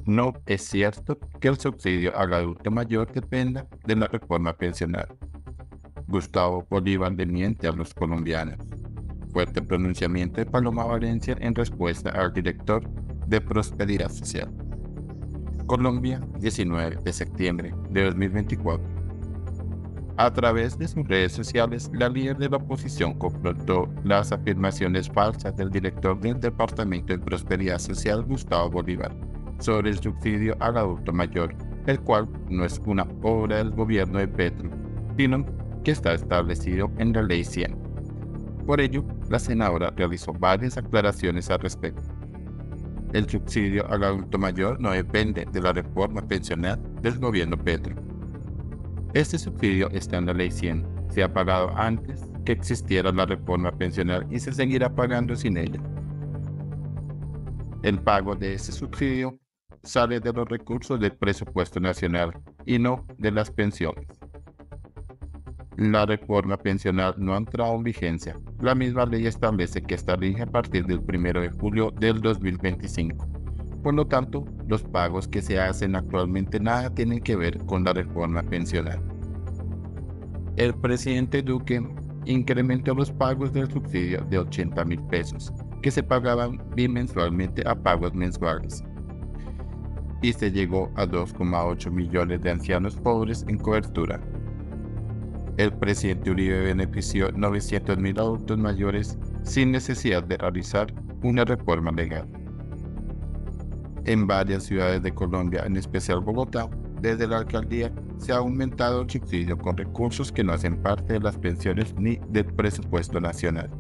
No es cierto que el subsidio al adulto mayor dependa de la reforma pensional. Gustavo Bolívar le miente a los colombianos. Fuerte pronunciamiento de Paloma Valencia en respuesta al director de Prosperidad Social. Colombia, 19 de septiembre de 2024. A través de sus redes sociales, la líder de la oposición confrontó las afirmaciones falsas del director del Departamento de Prosperidad Social, Gustavo Bolívar, sobre el subsidio al adulto mayor, el cual no es una obra del gobierno de Petro, sino que está establecido en la Ley 100. Por ello, la senadora realizó varias aclaraciones al respecto. El subsidio al adulto mayor no depende de la reforma pensional del gobierno Petro. Este subsidio está en la Ley 100, se ha pagado antes que existiera la reforma pensional y se seguirá pagando sin ella. El pago de este subsidio sale de los recursos del presupuesto nacional y no de las pensiones. La reforma pensional no ha entrado en vigencia. La misma ley establece que esta rige a partir del 1 de julio del 2025. Por lo tanto, los pagos que se hacen actualmente nada tienen que ver con la reforma pensional. El presidente Duque incrementó los pagos del subsidio de 80.000 pesos, que se pagaban bimensualmente a pagos mensuales, y se llegó a 2,8 millones de ancianos pobres en cobertura. El presidente Uribe benefició 900.000 adultos mayores sin necesidad de realizar una reforma legal. En varias ciudades de Colombia, en especial Bogotá, desde la alcaldía se ha aumentado el subsidio con recursos que no hacen parte de las pensiones ni del presupuesto nacional.